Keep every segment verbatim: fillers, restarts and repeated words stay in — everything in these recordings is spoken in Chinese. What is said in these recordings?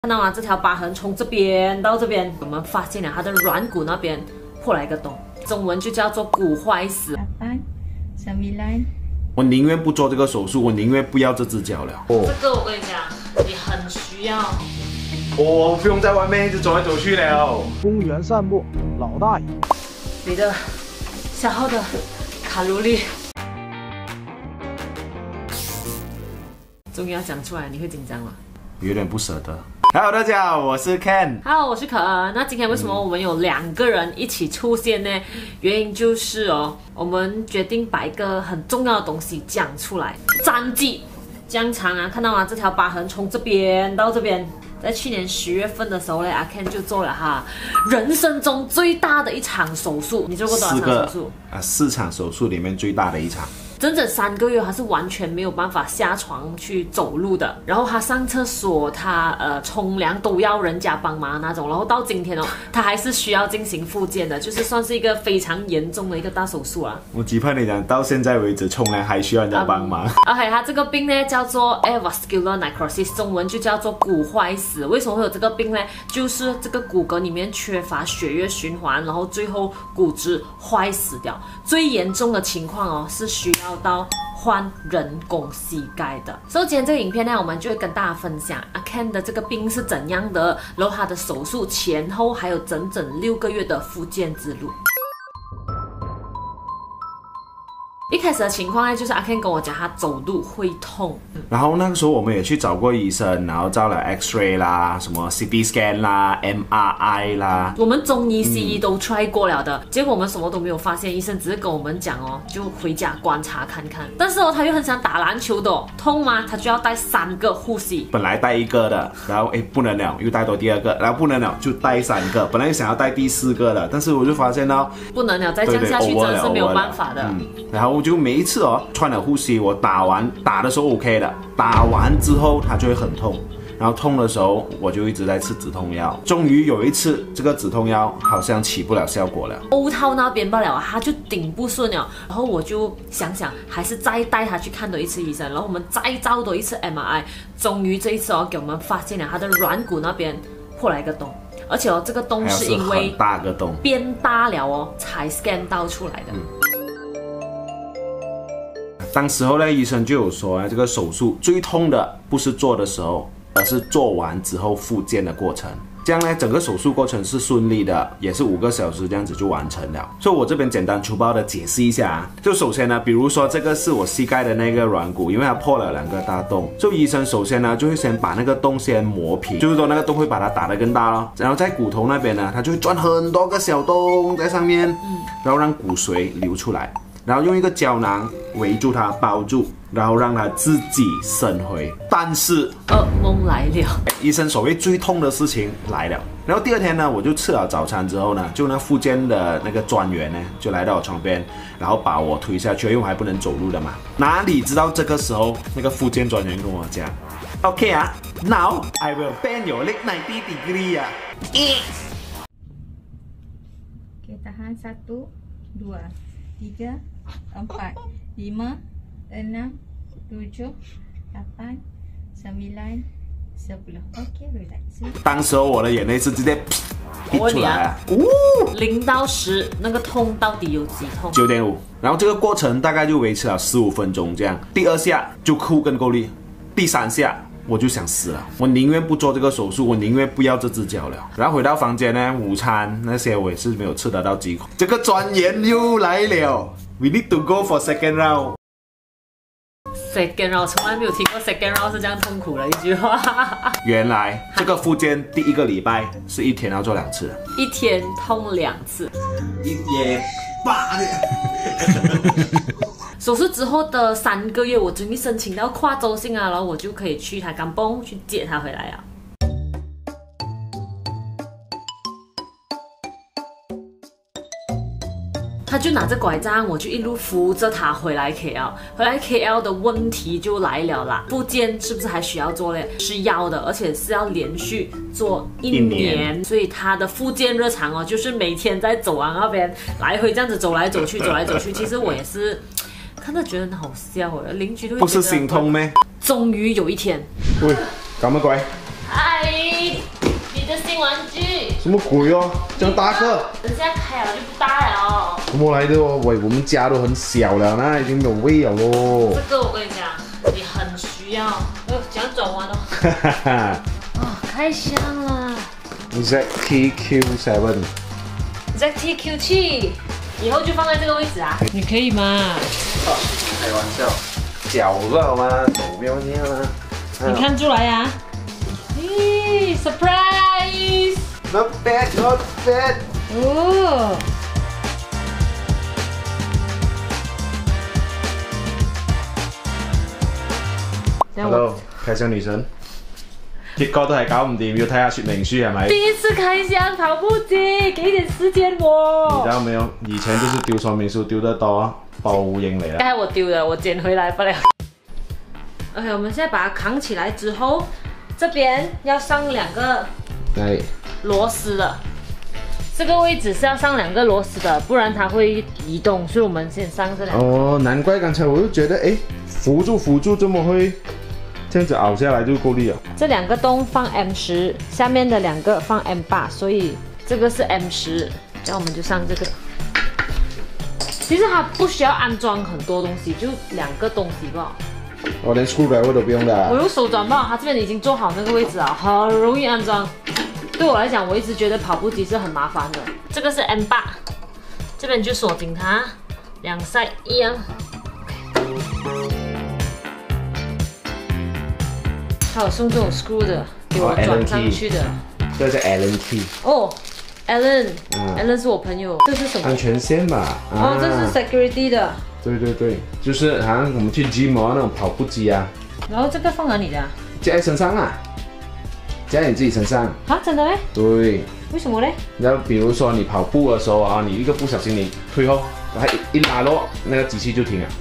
看到吗？这条疤痕从这边到这边，我们发现了它的软骨那边破了一个洞，中文就叫做骨坏死。 我宁愿不做这个手术，我宁愿不要这只脚了。 哦，这个我跟你讲，你很需要。 我不用在外面一直走来走去了。 公园散步，老大爷。 你的消耗的卡路里，终于要讲出来，你会紧张吗？ 有点不舍得。Hello， 大家好，我是 Ken。 Hello， 我是可恩。那今天为什么我们有两个人一起出现呢？原因就是哦，我们决定把一个很重要的东西讲出来。粘剂，这长啊，看到吗？这条疤痕从这边到这边，在去年十月份的时候呢，阿 Ken 就做了哈人生中最大的一场手术。你做过多少场手术？ 啊，四场手术里面最大的一场。 整整三个月，他是完全没有办法下床去走路的。然后他上厕所，他呃冲凉都要人家帮忙那种。然后到今天哦，他还是需要进行复健的，就是算是一个非常严重的一个大手术啊。 我只怕你讲到现在为止冲凉还需要人家帮忙。 Um, OK， 他这个病呢叫做 avascular necrosis， 中文就叫做骨坏死。为什么会有这个病呢？就是这个骨骼里面缺乏血液循环，然后最后骨质坏死掉。最严重的情况哦是需要到换人工膝盖的。所以今天这个影片呢，我们就会跟大家分享阿 Ken 的这个病是怎样的，然后他的手术前后还有整整六个月的复健之路。一开始的情况呢，就是阿 Ken 跟我讲他走路会痛， 然后那个时候我们也去找过医生，然后照了 X-ray 啦，什么 C T scan 啦 M R I 啦， 我们中医西医都 try 过了的，嗯、结果我们什么都没有发现，医生只是跟我们讲哦，就回家观察看看。但是哦，他又很想打篮球的、哦，痛吗？他就要带三个护膝， 本来带一个的，然后哎不能了，又带多第二个，然后不能了就带三个，本来想要带第四个的，但是我就发现到不能了，再这样下去真的是没有办法的。 嗯，然后就每一次哦穿了护膝，我打完打的时候 OK 的，打完之后它就会很痛，然后痛的时候我就一直在吃止痛药。终于有一次这个止痛药好像起不了效果了， 欧套那边罢了，他就顶不顺了。然后我就想想，还是再带他去看多一次医生，然后我们再照多一次 M R I。终于这一次哦，给我们发现了他的软骨那边破了一个洞，而且哦，这个洞是因为很大个洞变大了哦，才 scan 到出来的。嗯， 当时候呢，医生就有说啊，这个手术最痛的不是做的时候，而是做完之后复健的过程。这样呢，整个手术过程是顺利的，也是五个小时这样子就完成了。所以我这边简单粗暴的解释一下啊，就首先呢，比如说这个是我膝盖的那个软骨，因为它破了两个大洞，所以医生首先呢就会先把那个洞先磨平，就是说那个洞会把它打得更大咯，然后在骨头那边呢，它就会钻很多个小洞在上面，然后让骨髓流出来。然后用一个胶囊围住它，包住，然后让它自己生回。但是噩梦来了， 医生所谓最痛的事情来了。然后第二天呢，我就吃了早餐之后呢，就那复健的那个专员呢，就来到我床边，然后把我推下去，因为我还不能走路的嘛。哪里知道这个时候那个复健专员跟我讲 ，OK 啊 ，Now I will bend your leg ninety degree 啊。 Oke, tahan satu, dua, tiga, empat, lima, enam, tujuh, lapan, sembilan, sepuluh. Okey, relax. 当时候我的眼泪是直接滴出来啊！ 零到十，那个痛到底有几痛？ 九点五。然后这个过程大概就维持了十五分钟这样。第二下就哭更够力，第三下我就想死了。我宁愿不做这个手术，我宁愿不要这只脚了。然后回到房间呢，午餐那些我也是没有吃得到几口。这个专员又来了 ，We need to go for second round。 second round 从来没有听过 second round 是这样痛苦的一句话。 原来这个复健第一个礼拜是一天要做两次， 一天痛两次， 一天八的。 手术之后的三个月，我终于申请到跨州性啊，然后我就可以去台港蹦去接他回来啊。他就拿着拐杖，我就一路扶着他回来 K L。回来 K L 的问题就来了啦，复健是不是还需要做嘞？是要的，而且是要连续做一年。一年所以他的复健日常哦，就是每天在走廊那边来回这样子走来走去，走来走去。其实我也是看着觉得很好笑哎，邻居都会觉得不是心痛咩？ 终于有一天， 喂，搞乜鬼？ 哎， 玩具。 什么鬼哦？这样大个？ 等下开了就不大了。 什么来的哦？喂，我们家都很小了，那已经没有味了咯。 这个我跟你讲，你很需要。呃，怎样转弯哦？ 哈哈。 哦，开箱了。 Z T Q 七。 Z T Q 七，以后就放在这个位置啊。你可以吗？ 开玩笑，脚热好吗？手没有问题吗？ 你看出来呀？咦 ，surprise！ Not bad, not bad。 哦。 Hello， 開箱女神。結果都係搞唔掂，要睇下說明書係咪？ 第一次開箱跑步機，給點時間我。 你知道沒有？以前就是丟說明書丟得多，報應嚟了。 剛才我丟的，我撿回來不了。OK， 我們現在把它扛起來之後，這邊要上兩個螺絲的。這個位置是要上兩個螺絲的，不然它會移動，所以我們先上這兩個。 哦，難怪剛才我就覺得，哎，輔助輔助這麼會，這樣子拗下來就夠力了。這兩個洞放 M 十，下面的兩個放 M 八，所以這個是 M 十，然後我們就上這個。其實它不需要安裝很多東西，就兩個東西吧。我連 screwdriver 都不用的。我用手轉吧，它這邊已經做好那個位置了，很容易安裝。對我來講，我一直覺得跑步機是很麻煩的。這個是 M 八，這邊就鎖緊它，兩 side 一樣。還有送這種 screw 的，給我轉上去的。這個是 Allen key。哦 ，Allen，Allen 是我朋友。這是什麼？安全線吧。哦，這是 security 的。對對對，就是好像我們去 gym 那種跑步機啊。然後這個放哪裡的？架在身上啊。加在你自己身上啊？真的咩？對。為什麼呢？然後比如說你跑步的時候啊，你一個不小心你退後，然後一拉落，那個機器就停了。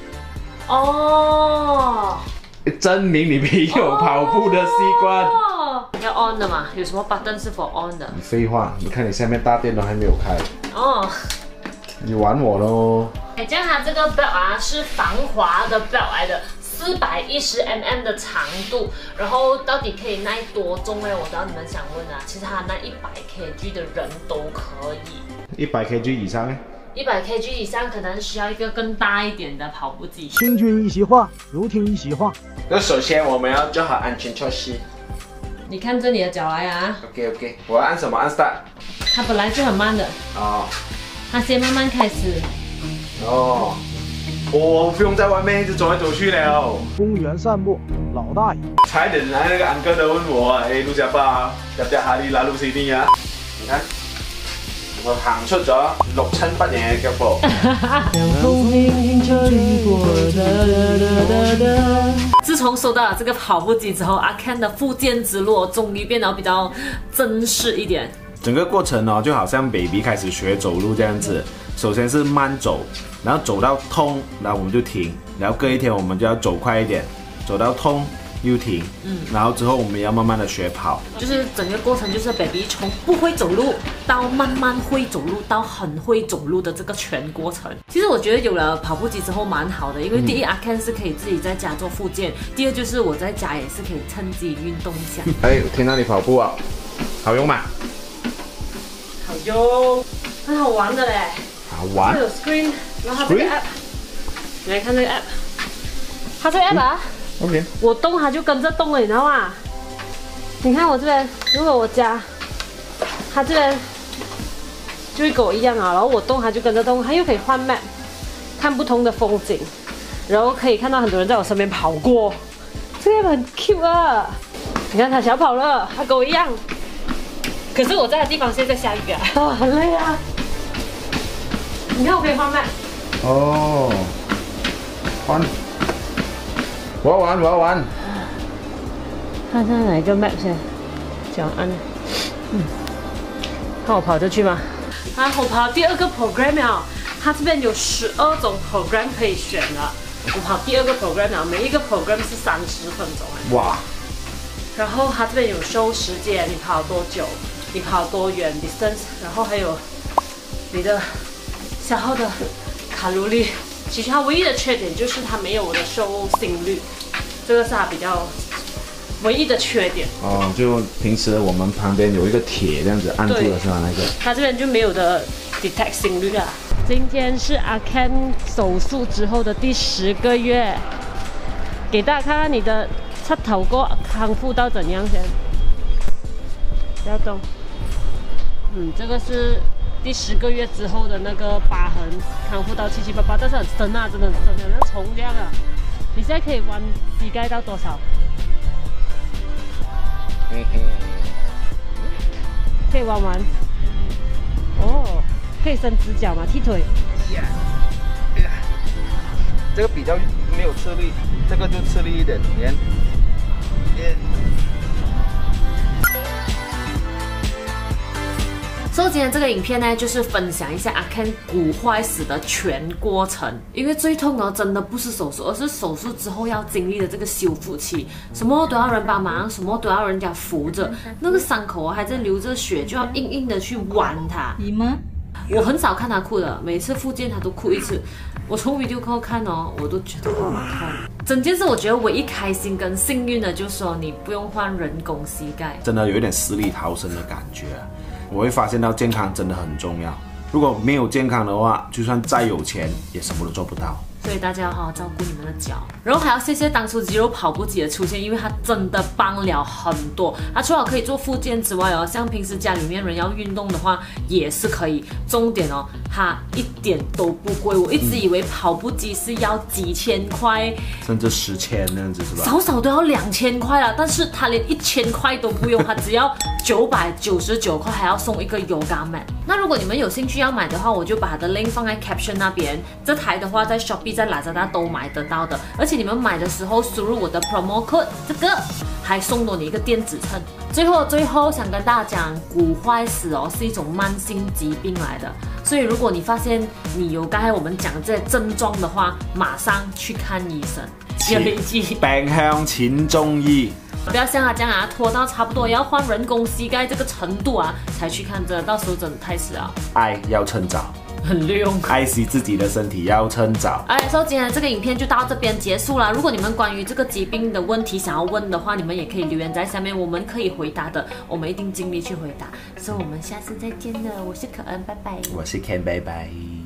哦。證明你沒有跑步的習慣。哦。要 on 的嘛？有什麼 button 是 for on 的？廢話，你看你下面大電都還沒有開。哦。你玩我咯。哎，這樣它這個 belt 啊是防滑的 belt 來的。四百一十 mm 的長度，然後到底可以耐多重呢？我知道你們想問啊，其實它耐一百 kg 的人都可以。一百 kg 以上呢？一百 kg 以上可能需要一個更大一點的跑步機。 聽君一席話，如聽一席話。 那首先我們要做好安全措施。 你看着你的腳來啊。OK OK， 我要按什麼？按 start。 它本來就很慢的。哦。它先慢慢開始。哦。我、哦、不用在外面一直走來走去了。 公園散步，老大爺。 差點來那個安哥都問我，哎，錄下吧，入入下啲啦，錄四啲啊。你看，我行出咗六親不認嘅腳步。自從收到了這個跑步機之後，阿 Ken 的復健之路終於變得比較正式一點。整個過程哦，就好像 baby 開始學走路這樣子。首先是慢走，然後走到痛，然後我們就停，然後隔一天我們就要走快一點，走到痛又停，嗯，然後之後我們要慢慢的學跑，就是整個過程就是 baby 從不會走路到慢慢會走路到很會走路的這個全過程。其實我覺得有了跑步機之後蠻好的，因為第一、嗯、阿 Ken 是可以自己在家做復健，第二就是我在家也是可以趁機運動一下。哎，我聽到你跑步啊，好用嗎？好用，很好玩的嘞。它有 screen， 然後它這個 app， 你來看這個 app， 它這個 app 啊、嗯、，OK， 我動它就跟着動了，你知道嗎？你看我這邊，如果我加，它這邊就會跟我一樣啊，然後我動它就跟着動，它又可以換 map， 看不同的風景，然後可以看到很多人在我身邊跑過，這個 app 很 cute 啊！你看它小跑了，它跟我一樣，可是我在的地方現在下雨啊，啊，很累啊。你看我可以換 map 哦，換，我要玩，我要玩。看看哪一個 map 先，這樣按。嗯，看我跑得去嗎？啊，我跑第二個 program 了，它這邊有十二種 program 可以選的。我跑第二個 program 了，每一個 program 是三十分鐘。哇！然後它這邊有收時間，你跑多久，你跑多遠 distance，然後還有你的消耗的卡路里。其實它唯一的缺點就是它沒有我的收心率，這個是它比較唯一的缺点。 哦，就平时我们旁边有一个铁这样子按住了是吧？那个它这边就没有的 detect 心率啊。今天是阿 Ken 手术之后的第十个月，给大家看看你的膝头哥康复到怎样先。不要动。嗯，这个是第十个月之后的那个疤痕康复到七七八八，但是很深啊，真的真的像虫这样啊。你现在可以弯膝盖到多少？ 嘿嘿， 可以弯弯。哦，可以伸直脚吗？踢腿。 呀，哎呀，这个比较没有吃力，这个就吃力一点，你看。 所以今天这个影片呢，就是分享一下阿 Ken 骨坏死的全过程。因为最痛的真的不是手术，而是手术之后要经历的这个修复期，什么都要人帮忙，什么都要人家扶着，那个伤口还在流着血，就要硬硬的去弯它。 你吗？ 我很少看他哭的，每次复健他都哭一次。我从 video call 看哦，我都觉得好痛。整件事我觉得唯一开心跟幸运的，就是说你不用换人工膝盖， 真的有一点死里逃生的感觉。我会发现到健康真的很重要，如果没有健康的话，就算再有钱也什么都做不到。 所以大家要好好照顾你们的脚，然后还要谢谢当初肌肉跑步机的出现，因为它真的帮了很多。它除了可以做复健之外哦，像平时家里面人要运动的话也是可以。重点哦，它一点都不贵。我一直以为跑步机是要几千块， 甚至十千那样子是吧？ 少少都要两千块了，但是它连一千块都不用，它只要九百九十九块，还要送一个 yoga mat。那如果你们有兴趣要买的话，我就把它的 link 放在 caption 那边。这台的话在 Shopee 在 Lazada 都买得到的，而且你们买的时候输入我的 promo code 这个，还送多你一个电子秤。最后最后想跟大家讲，骨坏死哦是一种慢性疾病来的，所以如果你发现你有刚才我们讲的这些症状的话，马上去看医生。有一句病向淺中醫。 不要像他这样啊，拖到差不多要换人工膝盖这个程度啊，才去看这，到时候真的太迟了。 爱要趁早， 很溜。 爱惜自己的身体要趁早。 哎，所以今天的这个影片就到这边结束了。如果你们关于这个疾病的问题想要问的话，你们也可以留言在下面，我们可以回答的，我们一定尽力去回答。所以我们下次再见了，我是可恩，拜拜。 我是 Ken， 拜拜。